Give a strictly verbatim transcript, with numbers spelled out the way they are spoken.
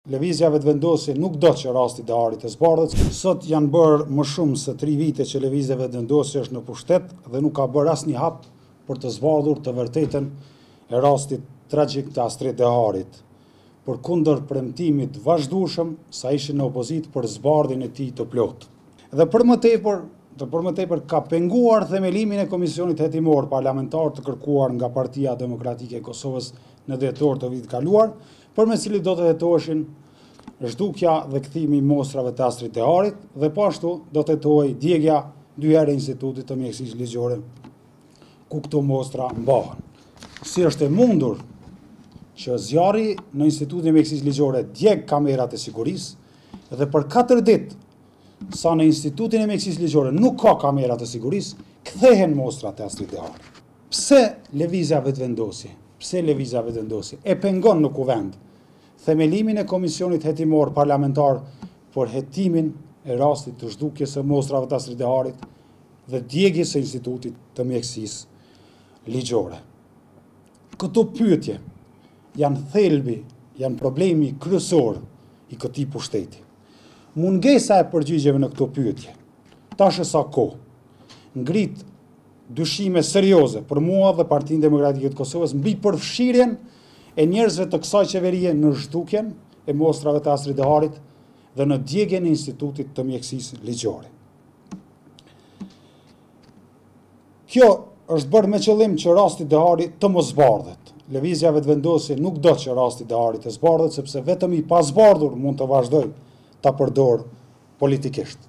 lëvizjave të vendosje nuk do që rasti Deharit të zbardhet. Sot janë bërë më shumë se tri vite që lëvizjeve të vendosje është në pushtet dhe nuk ka bërë asnjë hap për të zbardhur të vërtetën e rastit tragjik të Astrid Deharit, përkundër premtimit vazhdueshëm sa ishin në opozit për zbardhjen e tij të plotë. Dhe për më tepër, të për më tepër ka penguar themelimin e Komisionit Hetimor Parlamentar të kërkuar nga Partia Demokratike e Kosovës në dhjetor të vitit kaluar, përmes cilit do të hetoheshin zhdukja dhe kthimi i mostrave të Astrid Deharit dhe po ashtu do të hetohej djegja dy herë e Institutit të Mjekësisë Ligjore, ku këto mostra mbahen. Si është e mundur që zjarri në Institutin e Mjekësisë Ligjore djeg kamerat e sigurisë dhe për katër ditë sa në Institutin e Mjekësisë Ligjore nuk ka kamerat e sigurisë, kthehen mostrat e Astrid Deharit. Pse lëvizjave të vendosje? Pse lëvizjave të vendosje? E pengon në kuvend themelimin e Komisionit Hetimor Parlamentar për hetimin e rastit të zhdukjes së mostrave të Astrid Deharit dhe djegjes së Institutit të Mjekësisë Ligjore. Këto pyetje janë thelbi, janë problemi kryesor i këtij pushteti. Mungesa e përgjigjeve në këto pyetje, tash sa kohë, ngrit dyshime serioze për mua dhe Partinë Demokratike të Kosovës mbi përfshirjen e njerëzve të kësaj qeverie në zhdukjen e mostrave të Astrid Deharit dhe në djegjen e Institutit të Mjekësisë Ligjore. Kjo është bërë me qëllim që rasti Dehari të mos zbardhet. Lëvizjave të vendosje nuk do që rasti Dehari të zbardhet, sepse vetëm i pazbardhur mund të vazhdoj ta përdor politikisht.